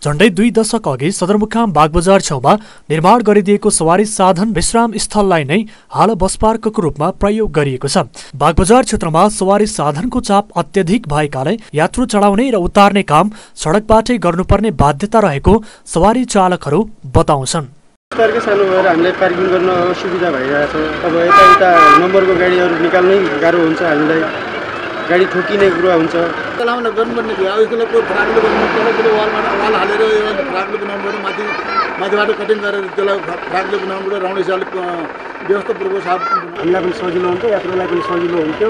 झण्डै 2 दशक अघि सदरमुकाम बागबजार छेउमा निर्माण गरिदिएको सवारी साधन विश्राम स्थललाई नै हाल बस पार्कको रूपमा प्रयोग गरिएको छ। बागबजार क्षेत्रमा सवारी साधनको चाप अत्यधिक भएकाले यात्रु चढाउने र उतार्ने काम सडकबाटै गर्नुपर्ने बाध्यता रहेको सवारी चालकहरू बताउँछन्। सानो भएर हामीलाई पार्किङ गर्न असुविधा भइरहेछ। अब यता नम्बरको गाडीहरू निकाल्नै गाह्रो हुन्छ, हामीलाई गाडी ठोकिने कुरा हुन्छ। चलाउन गर्नुपर्ने थियो। अब यसले को फ्रागले गर्नु त्यसलाई वाल हालेर फ्रागले बनाउनु माथिबाट कटिङ गरेर त्यसलाई फ्रागले बनाउनु राउन्ड हिसाबले व्यवस्थापूर्वक साफ हामीलाई पनि सजिलो हुन्थ्यो, यात्रुलाई पनि सजिलो हुन्थ्यो,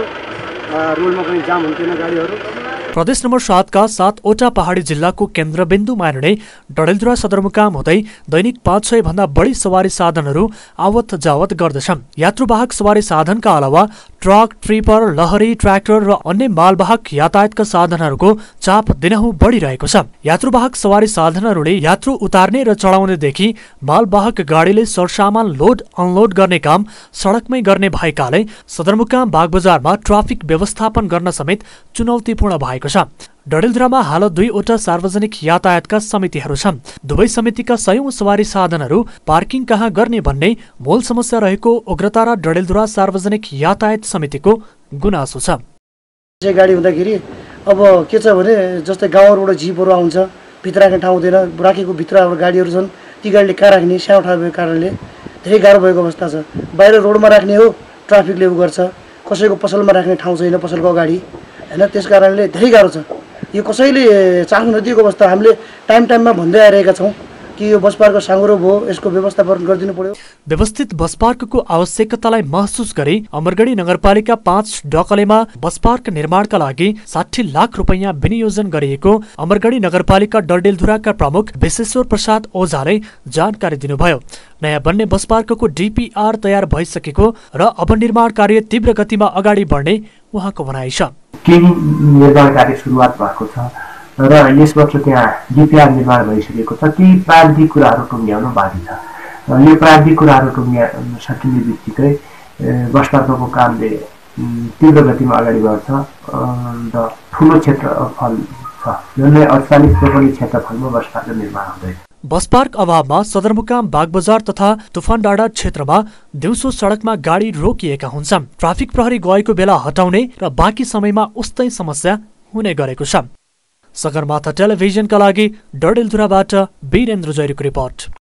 रोडमा पनि जाम हुन्थेन गाडीहरू। प्रदेश नम्बर 7 का 7वटा पहाडी जिल्लाको केन्द्रबिन्दु मानिने डडेलधुरा सदरमुकाम हुँदै दैनिक 5-6 भन्दा बढी सवारी साधनहरू आवत जावत गर्दछन्। यात्रुवाहक सवारी साधनका अलावा ट्रक, ट्रिपर, लहरी, ट्र्याक्टर र अन्य मालवाहक यातायातका साधनहरूको चाप दिनहुँ बढिरहेको छ। यात्रुवाहक सवारी साधनहरूले यात्रु उतार्ने र चढाउनेदेखि मालवाहक गाडीले सरसामान लोड अनलोड गर्ने काम सडकमै गर्ने भएकाले सदरमुकाम बागबजारमा ट्राफिक व्यवस्थापन गर्न समेत चुनौतीपूर्ण भएको छ। डडेलधुरामा हाल 2वटा सार्वजनिक यातायातका समितिहरू छन्। दुवै समितिका 100औं सवारी साधनहरू पार्किङ कहाँ गर्ने भन्ने मूल समस्या रहेको उग्रतारा डडेलधुरा सार्वजनिक यातायात समितिको गुनासो छ। गाडी हुँदाखेरि अब के छ भने जस्तै गाउँबाट जिपहरू आउँछ, भित्र राख्ने ठाउँ हुँदैन, राखेको भित्र गाडीहरू छन्, ती गाडीले कहाँ राख्ने सानो ठाउँ भएको कारणले धेरै गाह्रो भएको अवस्था छ। बाहिर रोडमा राख्ने हो ट्राफिकले गर्छ, कसैको पसलमा राख्ने ठाउँ छैन पसलको अगाडि हैन, त्यस कारणले धेरै गाह्रो छ। यो कसैले चाख्नु नदिएको अवस्था हामीले टाइममा भन्दै आइरहेका छौँ कि यो बस पार्क साँघुरो भयो, यसको व्यवस्थापन गरिदिनु पर्यो। व्यवस्थित बस पार्कको आवश्यकतालाई महसुस गरी अमरगढी नगरपालिका 5 डकलेमा बस पार्क निर्माणका लागि 60 लाख रुपैयाँ विनियोजन गरिएको अमरगढी नगरपालिका डडेलधुराका प्रमुख विश्वेश्वर प्रसाद ओझाले जानकारी दिनुभयो। नयाँ बन्ने बस पार्कको डीपीआर तयार भइसकेको र अब निर्माण कार्य तीव्र गतिमा अगाडि बढ्ने उहाँको भनाइ छ। केही निर्माण कार्य सुरुवात भएको छ र यस वर्ष त्यहाँ डीपीआर निर्माण भइसकेको छ। ती प्रारम्भिक कुराहरू टुङ्ग्याउन बाँकी छ। यो प्रारम्भिक कुराहरू सकिने बित्तिकै बस पार्कको कामले तीव्र गतिमा अगाडि बढ्छ र ठुलो क्षेत्रफल छ, जुन 48 रोपनी क्षेत्रफलमा बस पार्क निर्माण हुँदैछ। बस पार्क अभावमा सदरमुकाम बागबजार तथा तुफानडाँडा क्षेत्रमा दिउँसो सडकमा गाडी रोकिएका हुन्छन्। ट्राफिक प्रहरी गएको बेला हटाउने र बाँकी समयमा उस्तै समस्या हुने गरेको छ। सगरमाथा टेलिभिजनका लागि डडेलधुराबाट वीरेन्द्र जैरीको रिपोर्ट।